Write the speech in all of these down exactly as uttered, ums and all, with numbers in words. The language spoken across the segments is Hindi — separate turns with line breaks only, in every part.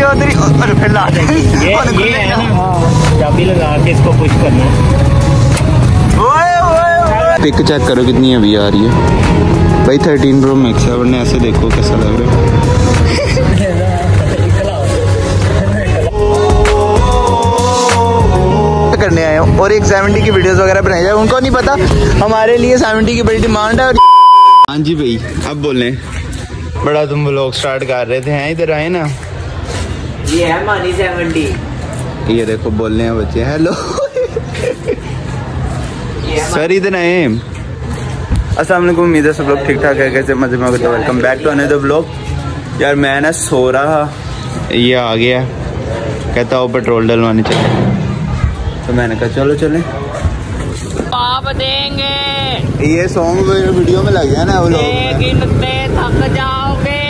चौधरी और फिर ला देंगे ये, ये है ना चाबी लगा के इसको पुश करना।
पिक चेक करो कितनी अभी आ रही है भाई। थर्टीन प्रो मैक्स है, वरना ऐसे देखो कैसा लग रहा है। करने आए हो और एक सेवेंटी की वीडियोस वगैरह बनाई जाए, उनको नहीं पता हमारे लिए सेवेंटी की बड़ी डिमांड है। और हाँ जी भाई अब बोलें, बड़ा तुम व्लॉग स्टार्ट कर रहे थे, हैं इधर आए ना।
ये है मानी सेवेंटी,
ये देखो बोलने हैं बच्चे हेलो सर इधर आए। अस्सलाम वालेकुम, उम्मीद है सब लोग ठीक ठाक है, कैसे मजे में। तो welcome back to another vlog. यार मैं ना सो रहा, ये आ गया कहता हो पेट्रोल डलवाने चले, तो मैंने कहा चलो चले।
आप देंगे
ये सॉन्ग वीडियो में लग गया ना वो लोग,
लेकिन थक जाओगे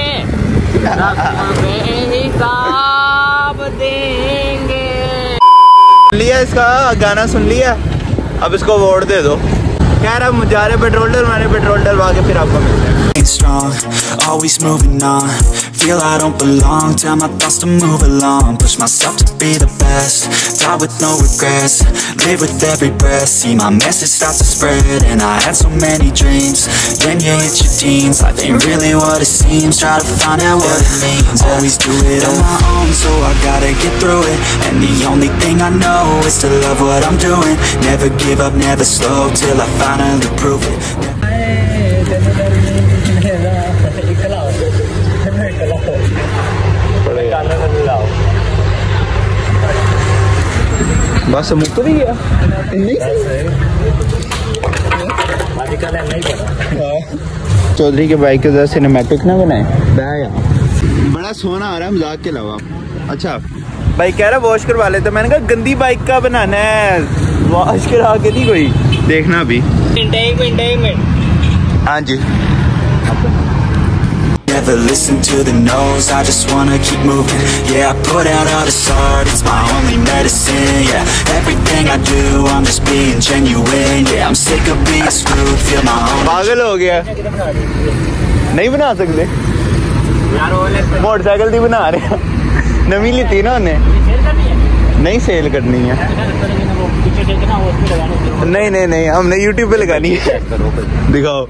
हिसाब देंगे।
लिया इसका गाना सुन लिया, अब इसको वोट दे दो। कह रहा जा रहे पेट्रोल डलवाने, पेट्रोल डलवा के फिर आपको मिलते हैं।
Strong, always moving on. Feel I don't belong. Tell my thoughts to move along. Push myself to be the best. Die with no regrets. Live with every breath. See my message start to spread, and I had so many dreams. Then you hit your teens. Life ain't really what it seems. Try to find out what it means. Always do it on my own, so I gotta get through it. And the only thing I know is to love what I'm doing. Never give up, never slow till I finally prove it.
बस मुक्त भी गया चौधरी के बाइक के जैसे सिनेमैटिक ना बनाए, बड़ा सोना आ रहा है मजाक के अलावा। अच्छा भाई कह रहा वॉश करवा लेते, मैंने कहा गंदी बाइक का बनाना है, वॉश करा के नहीं कोई देखना अभी।
एक मिनट एक मिनट
हाँ जी।
Never listen to the no's, I just wanna keep moving. Yeah, I put out all this art, it's my only medicine. Yeah, everything I do, I'm just being genuine. Yeah, I'm sick of being screwed, feel my own.
पागल हो गया, नहीं बना सकते मोटरसाइकिल नहीं बना रहे, नवी ली थी ना उन्हें, नहीं सेल करनी है। नहीं नहीं नहीं हमने यूट्यूब पे लगानी है। दिखाओ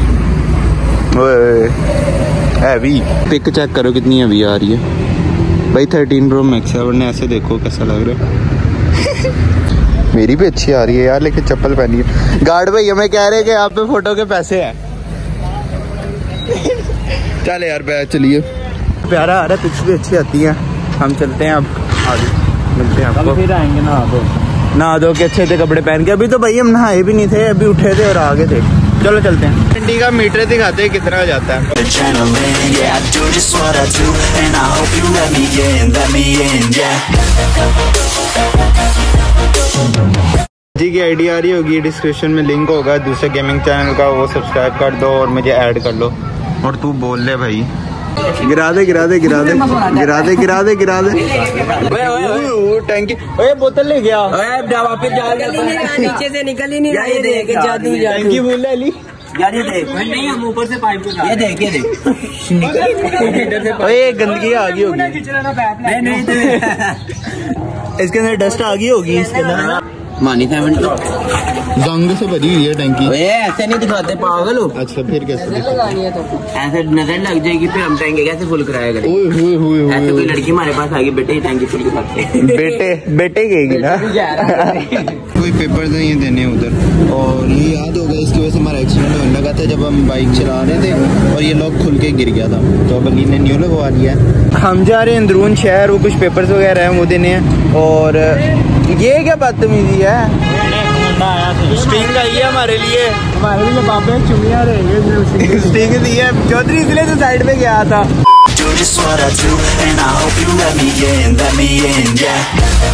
हैवी पिक चेक करो कितनी अभी आ रही है भाई। थर्टीन प्रो मैक्स है, वरना ऐसे देखो कैसा लग रहा है। मेरी भी अच्छी आ रही है यार, लेकिन चप्पल पहनी है। गार्ड भाई हमें कह रहे हैं कि आप पे फोटो के पैसे हैं। चले यार बैठ चलिए, प्यारा आ रहा है, पिक्स भी अच्छी आती है। हम चलते हैं अब आगे, मिलते हैं आपको।
फिर आएंगे नहा दो
नहा दो के अच्छे थे कपड़े पहन के। अभी तो भाई हम नहाए भी नहीं थे, अभी उठे थे और आगे थे। चलो चलते हैं। ठंडी का मीटर दिखाते हैं कितना जाता है। जी की आईडी आ रही होगी, डिस्क्रिप्शन में लिंक होगा दूसरे गेमिंग चैनल का, वो सब्सक्राइब कर दो और मुझे ऐड कर लो। और तू बोल ले भाई, गिरा दे गिरा दे गिरा दे गिरा दे गिरा दे गिरा दे टैंकी। ओए बोतल ले गया,
नीचे से निकल ही नहीं रहा। ये देख जादू
टैंकी भूल ले ली
यार, ये देख नहीं हम ऊपर से पाइप को, ये देख ये देख
ओए गंदगी आ गई होगी।
नहीं नहीं
इसके अंदर डस्ट आ गई होगी, इसके अंदर
मानी सेवेंटी
जंग से भरी हुई है टैंकी।
ओए ऐसे नहीं दिखाते पागल हो।
अच्छा फिर कैसे
ऐसे नजर लग जाएगी, फिर हम टैंकी कैसे फुल कराया करें।
ओए होए होए होए
ऐसे कोई लड़की हमारे पास आ गई, बेटे टैंकी फुल कराते
बेटे बेटे गएगी ना। कोई पेपर नहीं देने उधर, और ये याद होगा इसकी वजह से हमारा एक्सीडेंट होने लगा था जब हम बाइक चला रहे थे और ये लॉक खुल के गिर गया था, तो अब अली ने न्यू लगवा लिया। हम जा रहे हैं अंदरून शहर, वो कुछ पेपर्स वगैरह हैं वो देने हैं। और ये क्या बदतमीजी है, स्टिंग आई है हमारे लिए, हमारे लिए बाबे चुनिया रहेंगे स्टिंग दी है चौधरी, इसलिए तो साइड में गया था। Do just what I do, and I hope you let me in, let me in, yeah.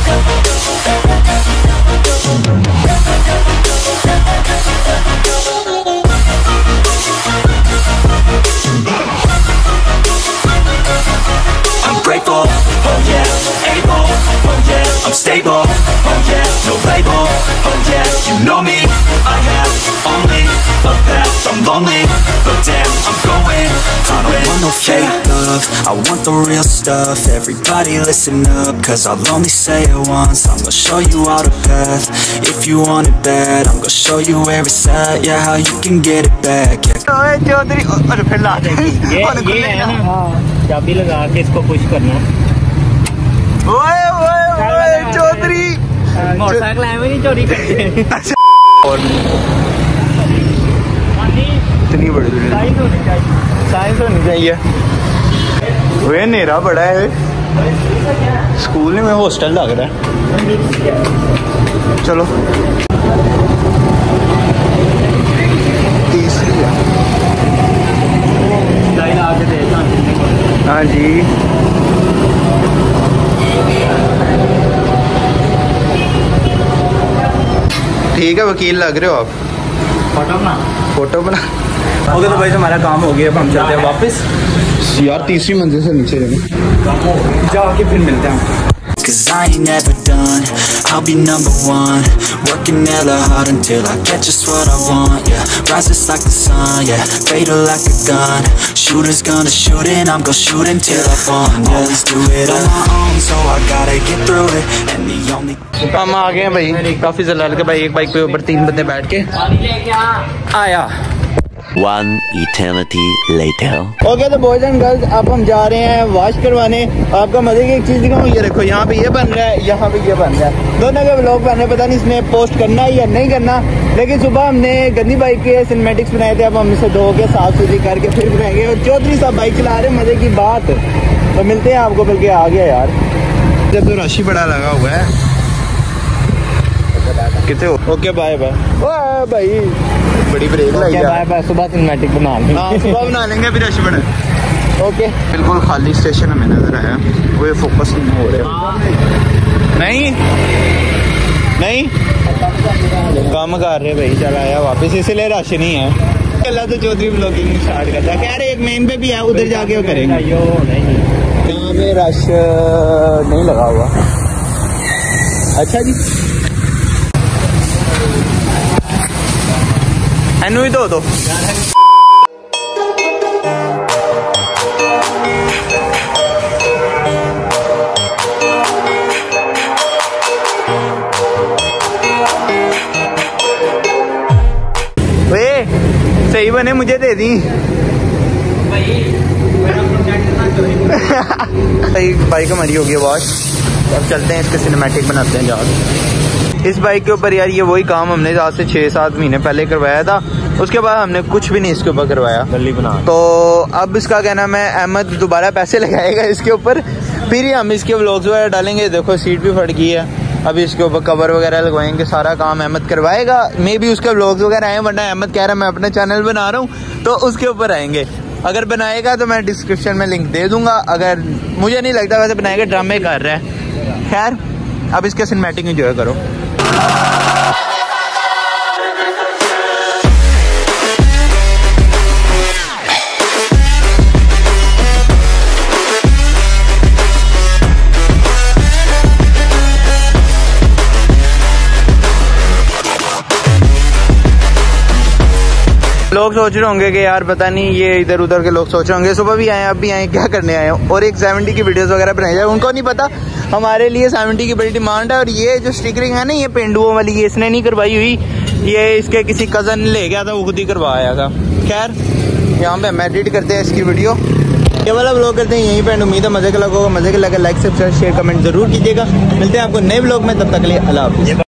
I'm grateful, oh yeah, able, oh yeah, I'm stable, oh yeah, no label, oh yeah, you know me, I have only a path, I'm lonely, but damn, I'm going
I don't want no fake love, I want the real stuff. Everybody listen up, cause I'll only say it once. I'm gonna show you all the path. If you want it bad, I'm gonna show you where it's at. Yeah, how you can get it back. Yeah.
ओए चौधरी और फिर ला दे
ये ये है ना, चाबी लगा के इसको पुश करना।
ओए ओए ओए चौधरी
मोटरसाइकिल है नहीं चोरी करते।
अच्छा और इतनी बड़ी
साइज होनी चाहिए,
साइंस होनी चाहिए। वे अंधेरा बड़ा है, स्कूल में हॉस्टल लग रहा है। चलो तीसरी है।
लाइन आके देखना।
हाँ जी ठीक है, वकील लग रहे हो आप।
फोटो बना
फोटो बना
ओके तो भाई हमारा काम हो गया, अब हम चलते हैं वापस।
यार तीसरी मंजिल से नीचे जाना,
जाके फिर मिलते हैं।
Cause I ain't never done, I'll be number one. Working hella hard until I get just what I want, yeah. Rises like the sun, yeah. Fatal like a gun. Shooters gonna shoot and I'm gonna shoot until I fall, yeah. Always do it on my own, so I gotta get through it. And the only
हम आ गए हैं भाई, काफी जलाल के भाई एक बाइक पे ऊपर तीन बंदे बैठ के आया।
One eternity later.
ओके तो बॉयज एंड गर्ल्स, अब हम जा रहे हैं वॉश करवाने। आपका मजे की एक चीज दिखाऊं, ये देखो यहाँ पे ये बन रहा है, यहाँ पे ये बन रहा है। दोनों के व्लॉग बन रहे, पता नहीं इसमें पोस्ट करना है या नहीं करना, लेकिन सुबह हमने गंदी बाइक के सिनेमैटिक्स बनाए थे, अब हम इसे धो के साफ सुथरी करके फिर बनाएंगे। और चौधरी साहब बाइक चला रहे, मजे की बात। तो मिलते हैं आपको, बल्कि आ गया यार, जब तो रश ही बड़ा लगा हुआ है। कितने हो? ओके बाय बाय भाई, बड़ी ब्रेक लगी है।
बाय बाय, सुबह सिनेमैटिक बना लेंगे।
हाँ सुबह बना लेंगे, फिर रश बने। ओके बिल्कुल खाली स्टेशन हमें नजर आया, वो फोकस नहीं हो रहा। नहीं नहीं काम कर रहे भाई, चल आया वापस, इसलिए रश नहीं है। अल्लाह तो चौधरी ब्लॉगिंग स्टार्ट करता है, कह रहे एक मेन पे भी है, उधर जाके वो करेंगे। यहाँ पे रश नहीं लगा हुआ। अच्छा जी एनू ही दो दो। वे सही बने मुझे दे दी। बाइक हमारी होगी वॉश, अब चलते हैं इसके सिनेमैटिक बनाते हैं जहाँ। इस बाइक के ऊपर यार ये वही काम हमने आज से छः सात महीने पहले करवाया था, उसके बाद हमने कुछ भी नहीं इसके ऊपर करवाया।
गली बना
तो अब इसका क्या नाम है, अहमद दोबारा पैसे लगाएगा इसके ऊपर, फिर ही हम इसके व्लॉग्स वगैरह डालेंगे। देखो सीट भी फट गई है, अभी इसके ऊपर कवर वगैरह लगवाएंगे, सारा काम अहमद करवाएगा। मे भी उसके व्लॉग्स वगैरह आए, वरना अहमद कह रहा है मैं अपना चैनल बना रहा हूँ तो उसके ऊपर आएंगे। अगर बनाएगा तो मैं डिस्क्रिप्शन में लिंक दे दूंगा, अगर मुझे नहीं लगता वैसे बनाएगा, ड्रामे कर रहा है। खैर अब इसके सिनेमैटिक एंजॉय करो। लोग सोच रहे होंगे कि यार पता नहीं ये इधर उधर के लोग सोच रहे होंगे सुबह भी आए अब भी आए क्या करने आए और एक सेवेंटी की वीडियोस वगैरह बनाई जाए। उनको नहीं पता हमारे लिए सेवेंटी की बड़ी डिमांड है। और ये जो स्टिकरिंग है ना ये पेंडुओं वाली, ये इसने नहीं करवाई हुई, ये इसके किसी कज़न ले गया था, वो खुद ही करवाया था। खैर यहाँ पे हम एडिट करते हैं इसकी वीडियो, ये वाला व्लॉग करते हैं यहीं पे। उम्मीद है मजे का लगा होगा, मजे का लगा लाइक सब्सक्राइब शेयर कमेंट जरूर कीजिएगा। मिलते हैं आपको नए व्लॉग में, तब तक के लिए अल्लाह हाफिज़।